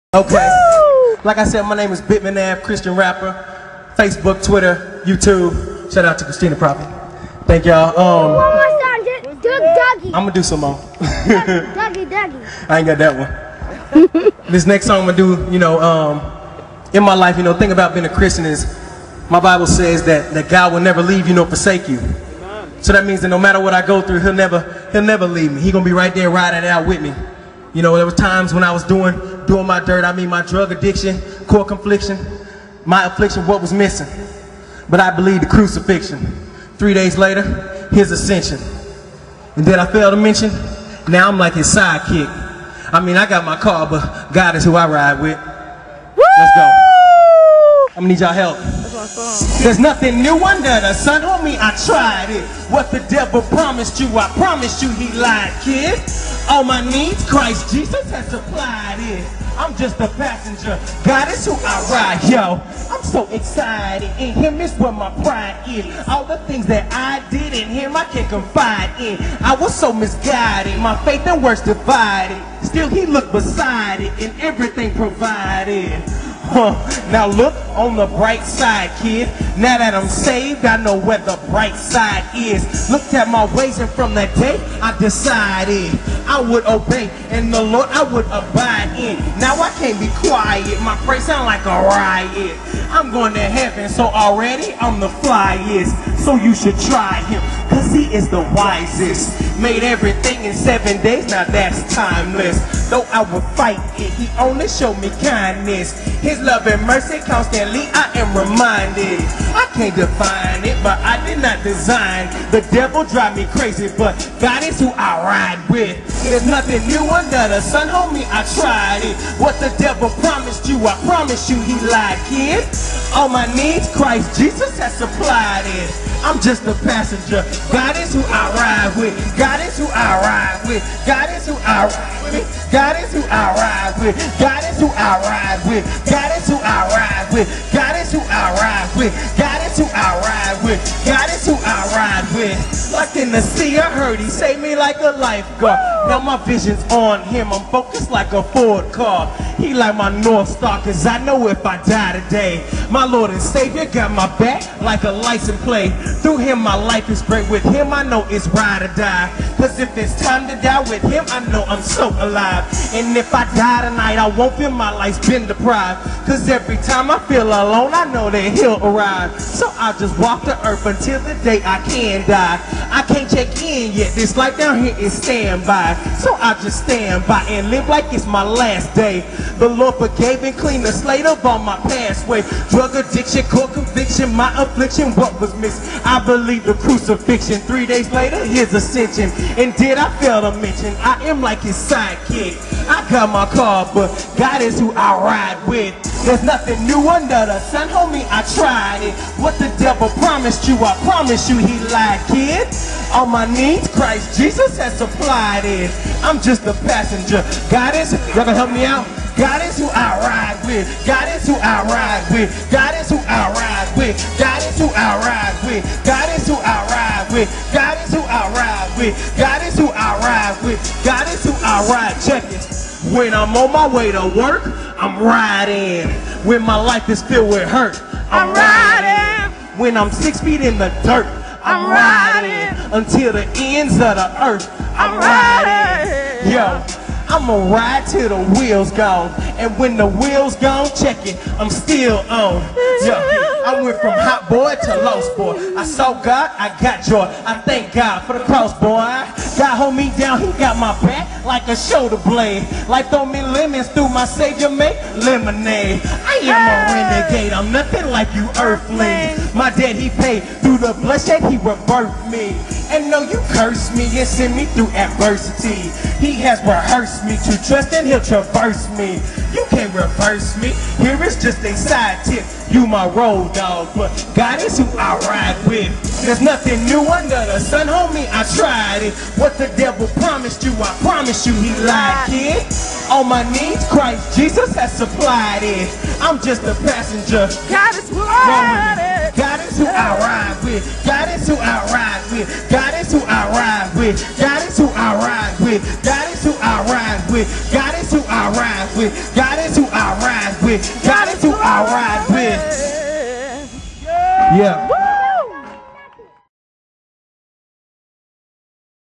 Okay. Like I said, my name is Bitman Ave, Christian rapper. Facebook, Twitter, YouTube. Shout out to Christina Prophet. Thank y'all. One more song, Dougie. I'm gonna do some more. Dougie. I ain't got that one. This next song I'm gonna do, in my life, thing about being a Christian is my Bible says that God will never leave you nor forsake you. So that means that no matter what I go through, he'll never leave me. He's gonna be right there riding it out with me. There were times when I was doing my dirt, my drug addiction, core confliction, my affliction, what was missing? But I believe the crucifixion. 3 days later, his ascension. And then I failed to mention, now I'm like his sidekick. I got my car, but God is who I ride with. Let's go. I'm gonna need y'all help. There's nothing new under the sun, homie, I tried it. What the devil promised you, I promised you he lied, kid. All my needs, Christ Jesus has supplied it. I'm just a passenger, God is who I ride, yo. I'm so excited, in him is where my pride is. All the things that I did in him I can confide in. I was so misguided, my faith and works divided. Still he looked beside it, and everything provided. Now look on the bright side, kid. Now that I'm saved, I know where the bright side is. Looked at my ways, and from that day I decided I would obey, and the Lord I would abide in. Now I can't be quiet, my praise sound like a riot. I'm going to heaven, so already I'm the flyest. So you should try him, cause he is the wisest. Made everything in 7 days, now that's timeless. Though I would fight it, he only showed me kindness. His love and mercy constantly I am reminded. I can't define it, but I did not design. The devil drive me crazy, but God is who I ride with. There's nothing new under the sun, homie, I tried it. What the devil promised you, I promise you he lied, kid. All my needs, Christ Jesus has supplied it. I'm just a passenger, God is who I ride with. God is who I ride with. God is who I ride with. God is who I ride with. God is who I ride with. God is who I ride with. God is who I ride with. God is who I ride with. God is who I ride with. Like in the sea, I heard he saved me like a lifeguard. Now my vision's on him, I'm focused like a Ford car. He like my North Star, cause I know if I die today, my Lord and Savior got my back like a license plate. Through him my life is great, with him I know it's ride or die. Cause if it's time to die with him, I know I'm so alive. And if I die tonight, I won't feel my life's been deprived. Cause every time I feel alone, I know that he'll arrive. So I'll just walk the earth until the day I can die. I can't check in yet, this life down here is standby. So I just stand by and live like it's my last day. The Lord forgave and cleaned the slate of all my past way. Drug addiction, core conviction, my affliction, what was missing? I believe the crucifixion. 3 days later, his ascension. And did I fail to mention, I am like his sidekick. I got my car, but God is who I ride with. There's nothing new under the sun, homie, I tried it. What the devil promised you, I promise you he lied, kid. All my needs, Christ Jesus has supplied it. I'm just a passenger. God is, y'all gonna help me out? God is who I ride with. God is who I ride with. God is who I ride with. God is who I ride with. God is who I ride with. God is who I ride with. God is who I ride with. God is who I ride. Check it. When I'm on my way to work, I'm riding. When my life is filled with hurt, I'm riding. When I'm 6 feet in the dirt, I'm riding. Until the ends of the earth, I'm riding. Yo, I'ma ride till the wheels gone. And when the wheels gone, check it, I'm still on. Yo, I went from hot boy to lost boy. I saw God, I got joy. I thank God for the cross, boy. God hold me down, he got my back like a shoulder blade. Like throw me lemons through my Savior make lemonade. I am a renegade, I'm nothing like you earthlings. My debt he paid, through the bloodshed he rebirthed me. And no, you curse me and send me through adversity. He has rehearsed me to trust and he'll traverse me. You can't reverse me, here is just a side tip. You my road dog, but God is who I ride with. There's nothing new under the sun, homie, I tried it. What the devil promised you, I promise you he lied, kid. On my knees, Christ Jesus has supplied it. I'm just a passenger. God is worthy. God is who I ride with. God is who I ride with. God is who I ride with. God is who I ride with. God is who I ride with. God is who I ride with. God is who I ride with. God is who I ride with. Yeah.